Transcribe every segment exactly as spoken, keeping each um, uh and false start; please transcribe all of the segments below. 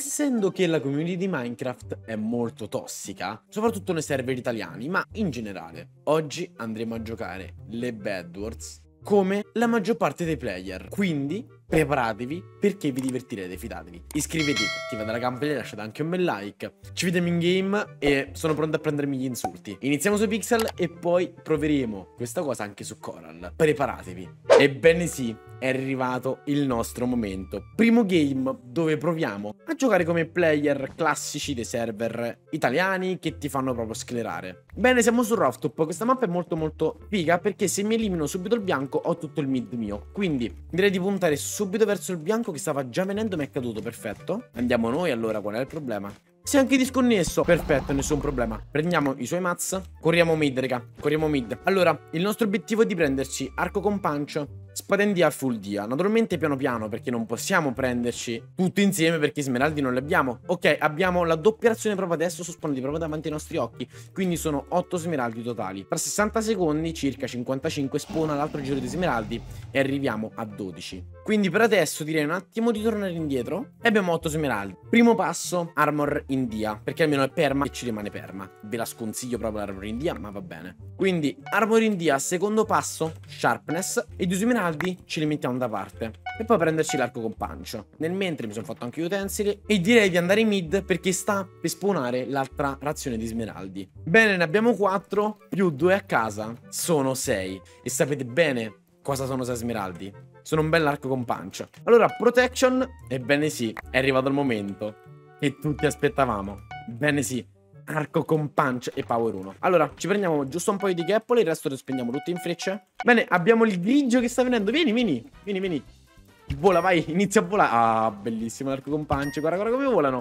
essendo che la community di Minecraft è molto tossica, soprattutto nei server italiani, ma in generale, oggi andremo a giocare le Bed Wars come la maggior parte dei player, quindi preparatevi perché vi divertirete, fidatevi. Iscrivetevi, attivate la campanella, lasciate anche un bel like. Ci vediamo in game e sono pronto a prendermi gli insulti. Iniziamo su Pixel e poi proveremo questa cosa anche su Coral. Preparatevi. Ebbene sì, è arrivato il nostro momento. Primo game dove proviamo a giocare come player classici dei server italiani che ti fanno proprio sclerare. Bene, siamo su Rooftop. Questa mappa è molto molto figa perché se mi elimino subito il bianco ho tutto il mid mio. Quindi direi di puntare subito verso il bianco che stava già venendo, mi è caduto, perfetto. Andiamo noi allora, qual è il problema? Si è anche disconnesso, perfetto, nessun problema. Prendiamo i suoi mats, corriamo mid, raga, corriamo mid. Allora, il nostro obiettivo è di prenderci arco con punch, spada in dia, full dia. Naturalmente piano piano, perché non possiamo prenderci tutto insieme perché i smeraldi non li abbiamo. Ok, abbiamo la doppia azione proprio adesso, sosponditi proprio davanti ai nostri occhi. Quindi sono otto smeraldi totali. Tra sessanta secondi, circa cinquantacinque, spawna l'altro giro di smeraldi e arriviamo a dodici. Quindi per adesso direi un attimo di tornare indietro e abbiamo otto smeraldi. Primo passo, armor in dia, perché almeno è perma e ci rimane perma. Ve la sconsiglio proprio l'armor in dia, ma va bene. Quindi armor in dia, secondo passo, sharpness, e i due smeraldi ce li mettiamo da parte. E poi prenderci l'arco con punch. Nel mentre mi sono fatto anche gli utensili e direi di andare in mid perché sta per spawnare l'altra razione di smeraldi. Bene, ne abbiamo quattro, più due a casa, sono sei. E sapete bene cosa sono sei smeraldi? Sono un bell'arco con punch. Allora, protection, ebbene sì, è arrivato il momento che tutti aspettavamo. Bene sì, arco con punch e power uno. Allora, ci prendiamo giusto un paio di cappole, il resto lo spendiamo tutti in frecce. Bene, abbiamo il grigio che sta venendo. Vieni, vieni, vieni, vieni. Vola, vai, inizia a volare. Ah, bellissimo l'arco con punch. Guarda, guarda come volano.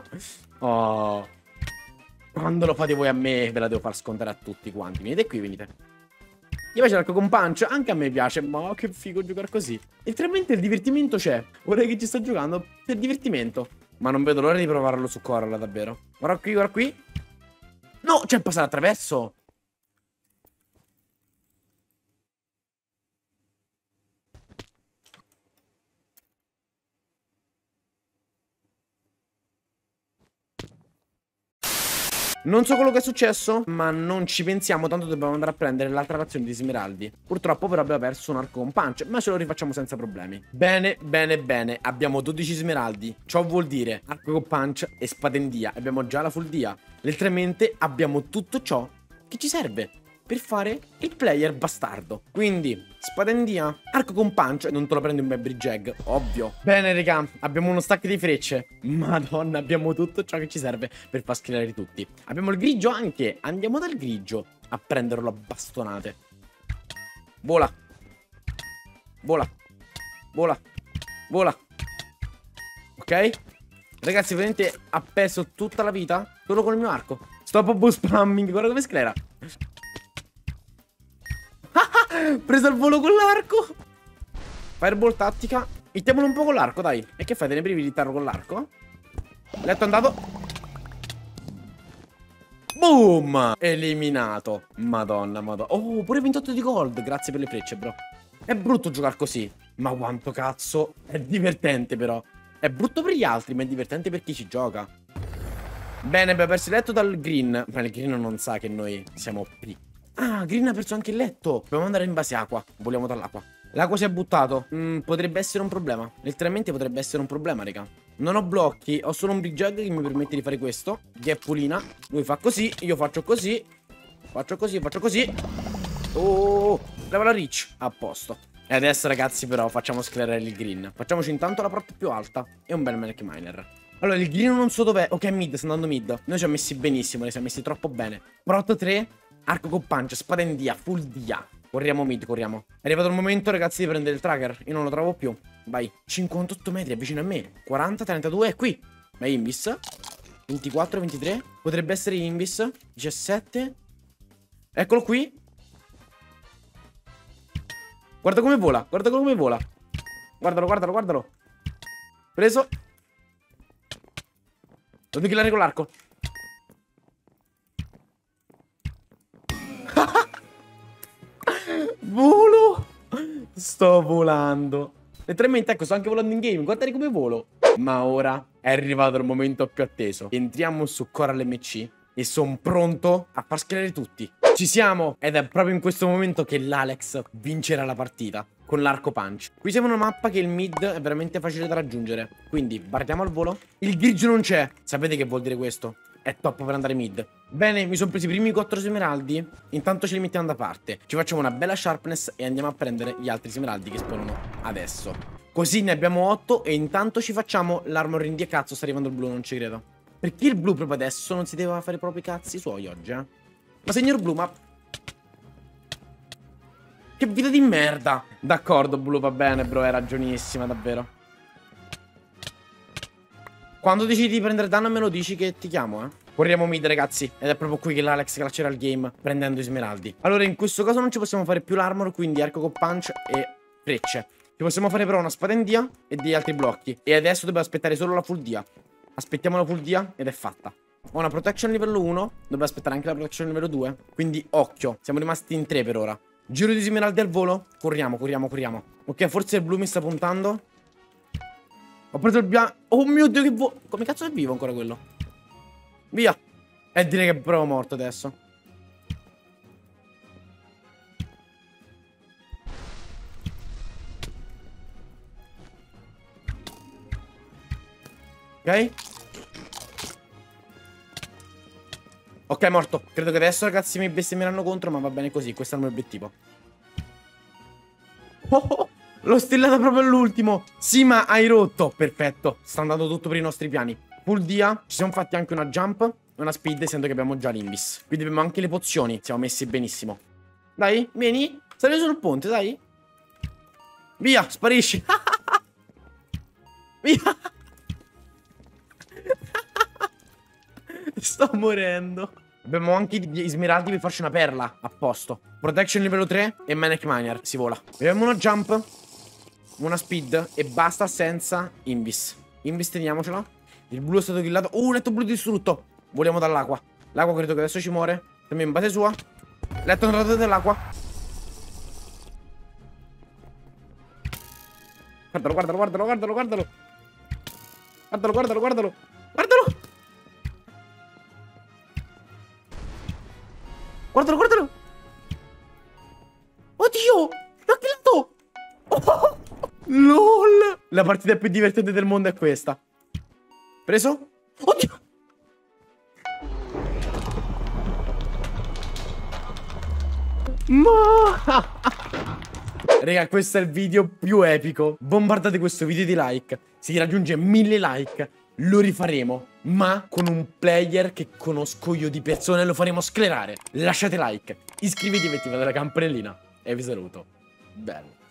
Oh. Quando lo fate voi a me, ve la devo far scontare a tutti quanti. Venite qui, venite. Mi piace l'arco con punch, anche a me piace, ma che figo giocare così. E veramente il divertimento c'è. Vorrei che ci sto giocando per divertimento. Ma non vedo l'ora di provarlo su Coral, davvero. Guarda qui, guarda qui. No, c'è passato attraverso. Non so quello che è successo, ma non ci pensiamo, tanto dobbiamo andare a prendere l'altra razione di smeraldi. Purtroppo però abbiamo perso un arco con punch, ma ce lo rifacciamo senza problemi. Bene, bene, bene, abbiamo dodici smeraldi. Ciò vuol dire arco con punch e spada in dia. Abbiamo già la full dia. Letteralmente abbiamo tutto ciò che ci serve per fare il player bastardo. Quindi, spada in dia, arco con punch, non te lo prendi un bel bridge egg, ovvio. Bene, raga, abbiamo uno stack di frecce. Madonna, abbiamo tutto ciò che ci serve per far schierare tutti. Abbiamo il grigio anche. Andiamo dal grigio a prenderlo a bastonate. Vola. Vola. Vola. Vola. Ok? Ragazzi, veramente ha perso tutta la vita solo con il mio arco. Stop bow spamming, guarda come sclera. Preso al volo con l'arco. Fireball tattica. Mettiamolo un po' con l'arco, dai. E che fai? Te ne privi di tarlo con l'arco? Letto andato. Boom! Eliminato. Madonna, madonna. Oh, pure ventotto di gold. Grazie per le frecce, bro. È brutto giocare così. Ma quanto cazzo. È divertente, però. È brutto per gli altri, ma è divertente per chi ci gioca. Bene, abbiamo perso il letto dal green. Ma il green non sa che noi siamo P. Ah, Green ha perso anche il letto. Dobbiamo andare in base acqua. Vogliamo dall'acqua. L'acqua si è buttato. mm, Potrebbe essere un problema. Letteralmente potrebbe essere un problema, raga. Non ho blocchi. Ho solo un big jug che mi permette di fare questo. Gappulina. Lui fa così. Io faccio così. Faccio così, faccio così. Oh, leva la reach. A posto. E adesso, ragazzi, però facciamo sclerare il green. Facciamoci intanto la prot più alta. E un bel Maniac Miner. Allora, il green non so dov'è. Ok, mid, sta andando mid. Noi ci siamo messi benissimo. Ne siamo messi troppo bene. Prot tre. Arco con punch, spada in dia, full dia. Corriamo mid, corriamo. È arrivato il momento, ragazzi, di prendere il tracker. Io non lo trovo più. Vai. cinquantotto metri, è vicino a me. quaranta, trentadue, è qui. Ma è Invis. ventiquattro, ventitré. Potrebbe essere Invis. diciassette. Eccolo qui. Guarda come vola, guarda come vola. Guardalo, guardalo, guardalo. Preso. Devo killare con l'arco. Volo. Sto volando. Letteralmente, ecco, sto anche volando in game. Guardate come volo. Ma ora è arrivato il momento più atteso. Entriamo su Coral M C e sono pronto a far schierare tutti. Ci siamo! Ed è proprio in questo momento che l'Alex vincerà la partita con l'arco punch. Qui siamo in una mappa che il mid è veramente facile da raggiungere. Quindi partiamo al volo. Il grigio non c'è. Sapete che vuol dire questo? È top per andare mid. Bene, mi sono presi i primi quattro smeraldi. Intanto ce li mettiamo da parte. Ci facciamo una bella sharpness e andiamo a prendere gli altri smeraldi che spawnano adesso. Così ne abbiamo otto e intanto ci facciamo l'armor in dia. Cazzo, sta arrivando il blu, non ci credo. Perché il blu proprio adesso non si deve fare proprio i cazzi suoi oggi, eh? Ma signor blu, ma... che vita di merda. D'accordo, blu, va bene, bro, hai ragionissima, davvero. Quando decidi di prendere danno me lo dici che ti chiamo, eh. Corriamo mid, ragazzi. Ed è proprio qui che l'Alex clascerà il game prendendo i smeraldi. Allora, in questo caso non ci possiamo fare più l'armor, quindi arco con punch e frecce. Ci possiamo fare però una spada in dia e degli altri blocchi. E adesso dobbiamo aspettare solo la full dia. Aspettiamo la full dia ed è fatta. Ho una protection livello uno. Dobbiamo aspettare anche la protection livello due. Quindi occhio, siamo rimasti in tre per ora. Giro di smeraldi al volo. Corriamo, corriamo, corriamo. Ok, forse il blu mi sta puntando. Ho preso il bianco. Oh mio Dio, che vuoi. Come cazzo è vivo ancora quello? Via. E direi che è proprio morto adesso. Ok. Ok, è morto. Credo che adesso, ragazzi, mi bestemmieranno contro, ma va bene così. Questo è il mio obiettivo. Oh, oh, l'ho stellato proprio all'ultimo. Sì, ma hai rotto. Perfetto. Sta andando tutto per i nostri piani. Full dia. Ci siamo fatti anche una jump e una speed, essendo che abbiamo già l'Invis. Quindi abbiamo anche le pozioni. Siamo messi benissimo. Dai, vieni. Sali sul ponte, dai. Via, sparisci. Via. Sto morendo. Abbiamo anche gli smeraldi per farci una perla. A posto. Protection livello tre e Maniac Miner. Si vola. Abbiamo una jump, una speed e basta senza Invis. Invis teniamocela. Il blu è stato killato. Uh, letto blu distrutto. Voliamo dall'acqua. L'acqua credo che adesso ci muore. Siamo in base sua. Letto entrato dell'acqua. Guardalo, guardalo, guardalo, guardalo, guardalo. Guardalo, guardalo, guardalo. Guardalo. Guardalo, guardalo. Oddio, l'ha killato. Oh, LOL. La partita più divertente del mondo è questa. Preso? Oddio. Ma raga, questo è il video più epico. Bombardate questo video di like. Se raggiunge mille like lo rifaremo, ma con un player che conosco io di persona e lo faremo sclerare. Lasciate like, iscrivetevi e attivate la campanellina. E vi saluto. Bello.